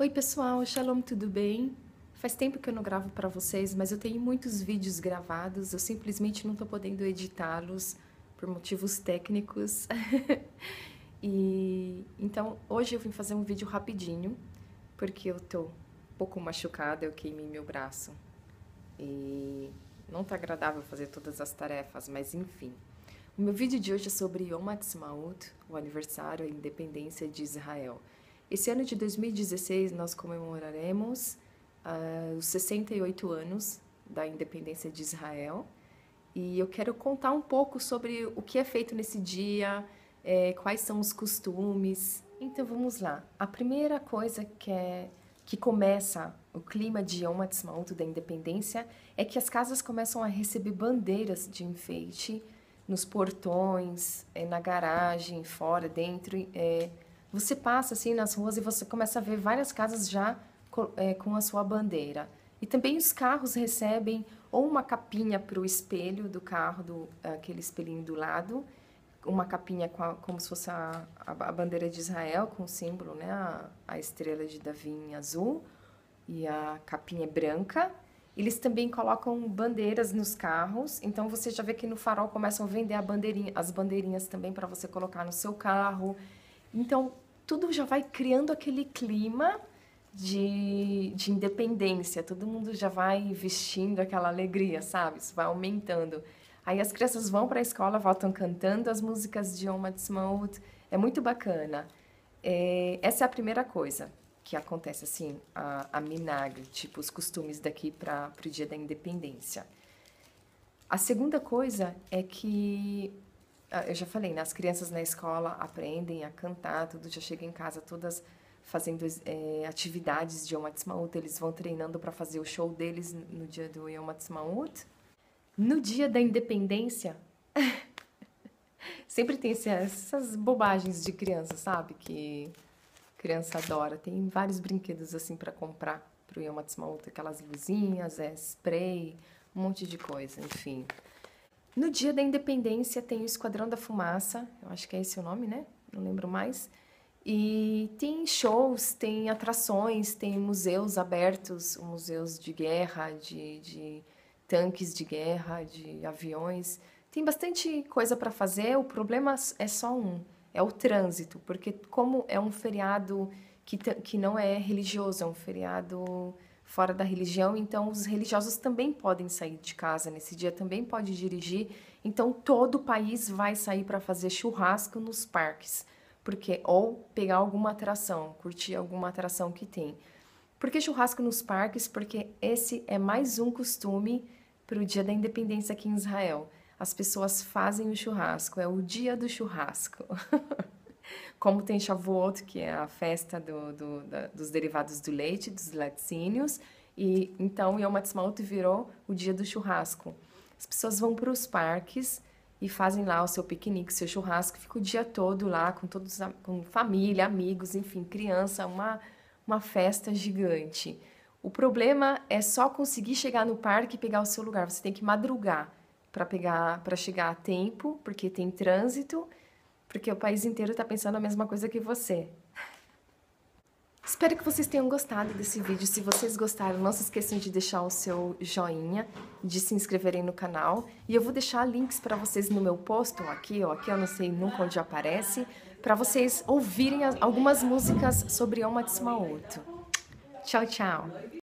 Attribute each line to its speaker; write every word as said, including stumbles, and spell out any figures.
Speaker 1: Oi pessoal, Shalom, tudo bem? Faz tempo que eu não gravo para vocês, mas eu tenho muitos vídeos gravados, eu simplesmente não estou podendo editá-los por motivos técnicos. E então hoje eu vim fazer um vídeo rapidinho, porque eu tô um pouco machucada, eu queimei meu braço. E não tá agradável fazer todas as tarefas, mas enfim. O meu vídeo de hoje é sobre Yom Ha'atzmaut, o aniversário, a independência de Israel. Esse ano de dois mil e dezesseis nós comemoraremos uh, os sessenta e oito anos da independência de Israel. E eu quero contar um pouco sobre o que é feito nesse dia, é, quais são os costumes. Então vamos lá. A primeira coisa que, é, que começa o clima de Yom Ha'atzmaut, da independência, é que as casas começam a receber bandeiras de enfeite nos portões, é, na garagem, fora, dentro. É, você passa assim nas ruas e você começa a ver várias casas já é, com a sua bandeira. E também os carros recebem ou uma capinha para o espelho do carro, do, aquele espelhinho do lado, uma capinha com a, como se fosse a, a, a bandeira de Israel, com o símbolo, né, a, a estrela de Davi em azul, e a capinha é branca. Eles também colocam bandeiras nos carros, então você já vê que no farol começam a vender a bandeirinha, as bandeirinhas também para você colocar no seu carro. Então, tudo já vai criando aquele clima de, de independência, todo mundo já vai vestindo aquela alegria, sabe? Isso vai aumentando. Aí as crianças vão para a escola, voltam cantando as músicas de Yom Ha'atzmaut, é muito bacana. É, essa é a primeira coisa que acontece, assim, a, a minag, tipo, os costumes daqui para o dia da independência. A segunda coisa é que, eu já falei, né, as crianças na escola aprendem a cantar, tudo, já chega em casa todas fazendo é, atividades de Yom Ha'atzmaut, eles vão treinando para fazer o show deles no dia do Yom Ha'atzmaut. No dia da independência, sempre tem essas bobagens de criança, sabe, que criança adora. Tem vários brinquedos assim para comprar para o Yom Ha'atzmaut, aquelas luzinhas, é, spray, um monte de coisa, enfim. No dia da independência tem o Esquadrão da Fumaça, eu acho que é esse o nome, né? Não lembro mais. E tem shows, tem atrações, tem museus abertos, museus de guerra, de, de tanques de guerra, de aviões. Tem bastante coisa para fazer, o problema é só um, é o trânsito, porque como é um feriado que, que não é religioso, é um feriado fora da religião, então os religiosos também podem sair de casa nesse dia, também pode dirigir, então todo o país vai sair para fazer churrasco nos parques, porque ou pegar alguma atração, curtir alguma atração que tem. Por que churrasco nos parques? Porque esse é mais um costume para o dia da independência aqui em Israel. As pessoas fazem o churrasco, é o dia do churrasco. Como tem Shavuot, que é a festa do, do, da, dos derivados do leite, dos laticínios, e então Yom Ha'atzmaut virou o dia do churrasco. As pessoas vão para os parques e fazem lá o seu piquenique, seu churrasco, fica o dia todo lá com todos, com família, amigos, enfim, criança, uma, uma festa gigante. O problema é só conseguir chegar no parque e pegar o seu lugar. Você tem que madrugar para pegar, para chegar a tempo, porque tem trânsito, porque o país inteiro está pensando a mesma coisa que você. Espero que vocês tenham gostado desse vídeo. Se vocês gostaram, não se esqueçam de deixar o seu joinha, de se inscreverem no canal. E eu vou deixar links para vocês no meu post, ou aqui, ou aqui, eu não sei nunca onde aparece, para vocês ouvirem algumas músicas sobre Yom Ha'atzmaut. Tchau, tchau!